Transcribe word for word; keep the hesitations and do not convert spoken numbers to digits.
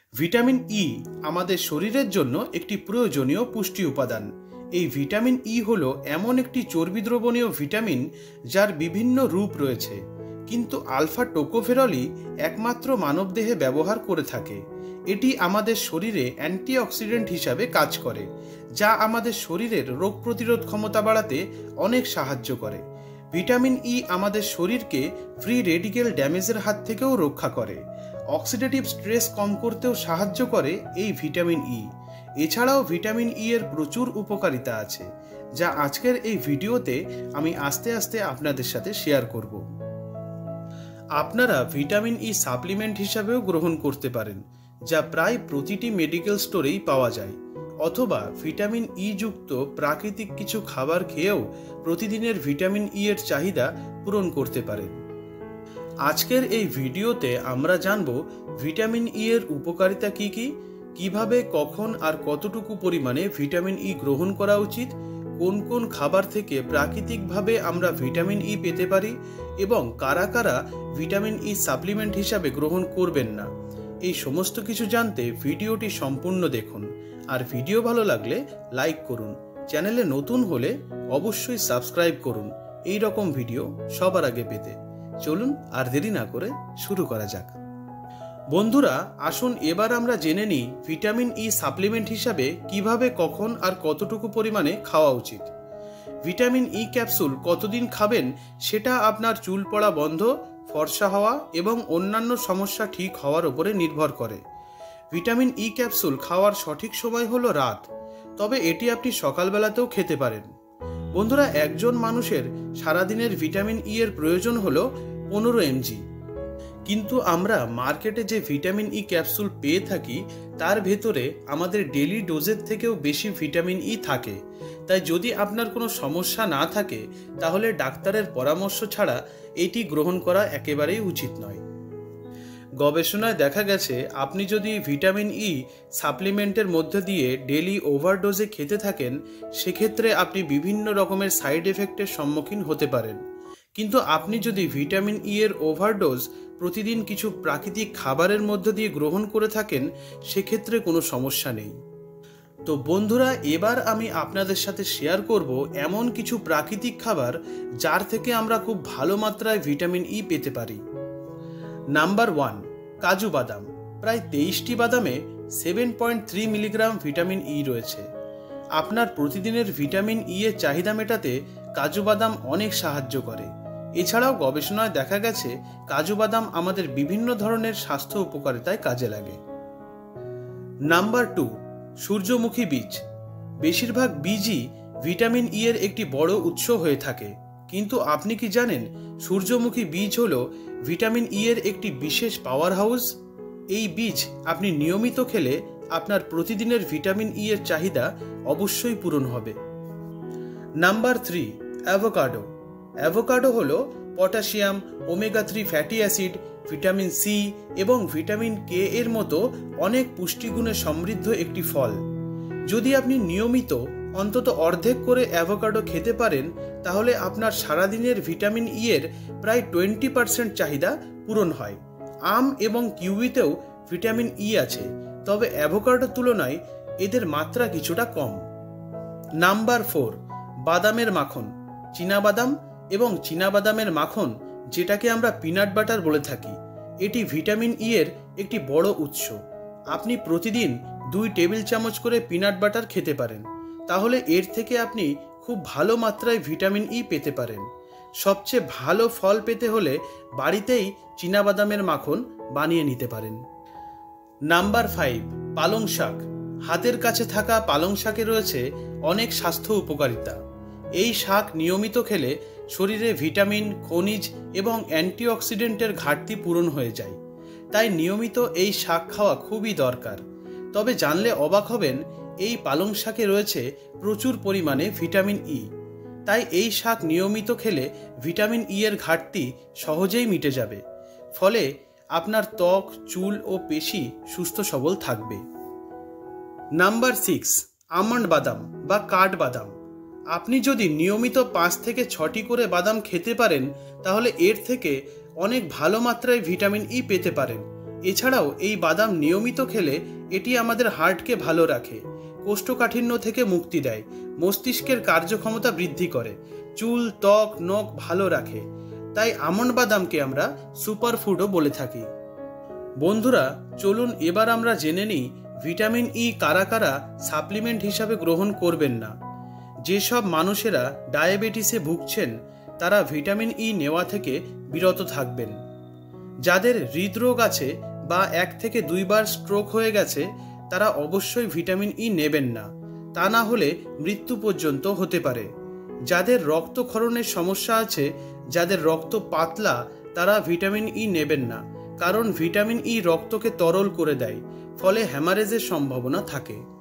Vitamin E আমাদের শরীরের জন্য একটি প্রয়োজনীয় পুষ্টি উপাদান। এই ভিটামিন ই হলো এমন একটি চর্বি দ্রবণীয় ভিটামিন যার বিভিন্ন রূপ রয়েছে, কিন্তু আলফা টোকোফেরলই একমাত্র মানবদেহে ব্যবহার করে থাকে। এটি আমাদের শরীরে অ্যান্টিঅক্সিডেন্ট হিসাবে কাজ করে, যা আমাদের শরীরের রোগ প্রতিরোধ ক্ষমতা বাড়াতে অনেক সাহায্য করে। ভিটামিন ই আমাদের শরীরকে ফ্রি রেডিক্যাল ড্যামেজের হাত থেকেও রক্ষা করে। অক্সিডেটিভ স্ট্রেস কম করতেও সাহায্য করে এই ভিটামিন ই। এছাড়াও ভিটামিন ই এর প্রচুর উপকারিতা আছে, যা আজকের এই ভিডিওতে আমি আস্তে আস্তে আপনাদের সাথে শেয়ার করব। আপনারা ভিটামিন ই সাপ্লিমেন্ট হিসাবেও গ্রহণ করতে পারেন, যা প্রায় প্রতিটি মেডিকেল স্টোরেই পাওয়া যায়, অথবা ভিটামিন ই যুক্ত প্রাকৃতিক কিছু খাবার খেয়েও প্রতিদিনের ভিটামিন ই এর চাহিদা পূরণ করতে পারেন। আজকের এই ভিডিওতে আমরা জানব ভিটামিন ই এর উপকারিতা কি কি, কিভাবে, কখন আর কতটুকু পরিমাণে ভিটামিন ই গ্রহণ করা উচিত, কোন কোন খাবার থেকে প্রাকৃতিকভাবে আমরা ভিটামিন ই পেতে পারি এবং কারা কারা ভিটামিন ই সাপ্লিমেন্ট হিসাবে গ্রহণ করবেন না। এই সমস্ত কিছু জানতে ভিডিওটি সম্পূর্ণ দেখুন, আর ভিডিও ভালো লাগলে লাইক করুন। চ্যানেলে নতুন হলে অবশ্যই সাবস্ক্রাইব করুন এই রকম ভিডিও সবার আগে পেতে। চলুন আর দেরি না করে শুরু করা যাক। বন্ধুরা, আসুন এবার আমরা জেনে নিই ভিটামিন ই সাপ্লিমেন্ট হিসাবে কিভাবে, কখন আর কতটুকু পরিমাণে খাওয়া উচিত। ভিটামিন ই ক্যাপসুল কতদিন খাবেন সেটা আপনার চুল পড়া বন্ধ, ফর্সা হওয়া এবং অন্যান্য সমস্যা ঠিক হওয়ার উপরে নির্ভর করে। ভিটামিন ই ক্যাপসুল খাওয়ার সঠিক সময় হলো রাত, তবে এটি আপনি সকালবেলাতেও খেতে পারেন। বন্ধুরা, একজন মানুষের সারাদিনের ভিটামিন ই এর প্রয়োজন হলো পনেরো এমজি, কিন্তু আমরা মার্কেটে যে ভিটামিন ই ক্যাপসুল পেয়ে থাকি তার ভেতরে আমাদের ডেইলি ডোজের থেকেও বেশি ভিটামিন ই থাকে। তাই যদি আপনার কোনো সমস্যা না থাকে তাহলে ডাক্তারের পরামর্শ ছাড়া এটি গ্রহণ করা একেবারেই উচিত নয়। গবেষণায় দেখা গেছে আপনি যদি ভিটামিন ই সাপ্লিমেন্টের মধ্যে দিয়ে ডেইলি ওভারডোজে খেতে থাকেন, সেক্ষেত্রে আপনি বিভিন্ন রকমের সাইড এফেক্টের সম্মুখীন হতে পারেন। কিন্তু আপনি যদি ভিটামিন ই এর ওভারডোজ প্রতিদিন কিছু প্রাকৃতিক খাবারের মধ্য দিয়ে গ্রহণ করে থাকেন, সেক্ষেত্রে কোনো সমস্যা নেই। তো বন্ধুরা, এবার আমি আপনাদের সাথে শেয়ার করব এমন কিছু প্রাকৃতিক খাবার যার থেকে আমরা খুব ভালো মাত্রায় ভিটামিন ই পেতে পারি। নাম্বার ওয়ান, কাজু বাদাম। প্রায় তেইশটি বাদামে seven point three milligram vitamin E রয়েছে। আপনার প্রতিদিনের ভিটামিন ই এর চাহিদা মেটাতে কাজু বাদাম অনেক সাহায্য করে। এছাড়াও গবেষণায় দেখা গেছে কাজু বাদাম আমাদের বিভিন্ন ধরনের স্বাস্থ্য উপকারিতায় কাজে লাগে। নাম্বার টু, সূর্যমুখী বীজ। বেশিরভাগ বীজই ভিটামিন ই এর একটি বড় উৎস হয়ে থাকে, কিন্তু আপনি কি জানেন সূর্যমুখী বীজ হলো ভিটামিন ই এর একটি বিশেষ পাওয়ার হাউস? এই বীজ আপনি নিয়মিত খেলে আপনার প্রতিদিনের ভিটামিন ই এর চাহিদা অবশ্যই পূরণ হবে। Number three, avocado. অ্যাভোকাডো হলো potassium, omega three fatty acid, vitamin C এবং ভিটামিন কে এর মতো অনেক পুষ্টিগুণে সমৃদ্ধ একটি ফল। যদি আপনি নিয়মিত অন্তত অর্ধেক করে অ্যাভোকাডো খেতে পারেন, তাহলে আপনার সারাদিনের ভিটামিন ই এর প্রায় টোয়েন্টি পার্সেন্ট চাহিদা পূরণ হয়। আম এবং কিউইতেও ভিটামিন ই আছে, তবে অ্যাভোকাডোর তুলনায় এদের মাত্রা কিছুটা কম। নাম্বার ফোর, বাদামের মাখন। চীনাবাদাম এবং চীনাবাদামের মাখন, যেটাকে আমরা পিনাট বাটার বলে থাকি, এটি ভিটামিন ই এর একটি বড় উৎস। আপনি প্রতিদিন দুই টেবিল চামচ করে পিনাট বাটার খেতে পারেন, তাহলে এর থেকে আপনি খুব ভালো মাত্রায় ভিটামিন ই পেতে পারেন। সবচেয়ে ভালো ফল পেতে হলে বাড়িতেই চীনাবাদামের মাখন বানিয়ে নিতে পারেন। নাম্বার ফাইভ, পালং শাক। হাতের কাছে থাকা পালং শাকে রয়েছে অনেক স্বাস্থ্য উপকারিতা। এই শাক নিয়মিত খেলে শরীরে ভিটামিন, খনিজ এবং অ্যান্টিঅক্সিডেন্টের ঘাটতি পূরণ হয়ে যায়। তাই নিয়মিত এই শাক খাওয়া খুবই দরকার। তবে জানলে অবাক হবেন, এই পালং শাকে রয়েছে প্রচুর পরিমাণে ভিটামিন ই। তাই এই শাক নিয়মিত খেলে ভিটামিন ই এর ঘাটতি সহজেই মিটে যাবে। ফলে আপনার ত্বক, চুল ও পেশি সুস্থ সবল থাকবে। নাম্বার সিক্স, আমন্ড বাদাম বা কাঠবাদাম। আপনি যদি নিয়মিত পাঁচ থেকে ছটি করে বাদাম খেতে পারেন, তাহলে এর থেকে অনেক ভালো মাত্রায় ভিটামিন ই পেতে পারেন। এছাড়াও এই বাদাম নিয়মিত খেলে এটি আমাদের হার্টকে ভালো রাখে, কোষ্ঠকাঠিন্য থেকে মুক্তি দেয়, মস্তিষ্কের কার্যক্ষমতা বৃদ্ধি করে, চুল, ত্বক, নখ ভালো রাখে। তাই আমন্ড বাদামকে আমরা সুপারফুডও বলে থাকি। বন্ধুরা, চলুন এবার আমরা জেনে নিই ভিটামিন ই কারা কারা সাপ্লিমেন্ট হিসাবে গ্রহণ করবেন না। যেসব মানুষেরা ডায়াবেটিসে ভুগছেন তারা ভিটামিন ই নেওয়া থেকে বিরত থাকবেন। যাদের হৃদরোগ আছে বা এক থেকে দুইবার স্ট্রোক হয়ে গেছে তারা অবশ্যই ভিটামিন ই নেবেন না, তা না হলে মৃত্যু পর্যন্ত হতে পারে। যাদের রক্তক্ষরণের সমস্যা আছে, যাদের রক্ত পাতলা, তারা ভিটামিন ই নেবেন না, কারণ ভিটামিন ই রক্তকে তরল করে দেয়, ফলে হ্যামারেজের সম্ভাবনা থাকে।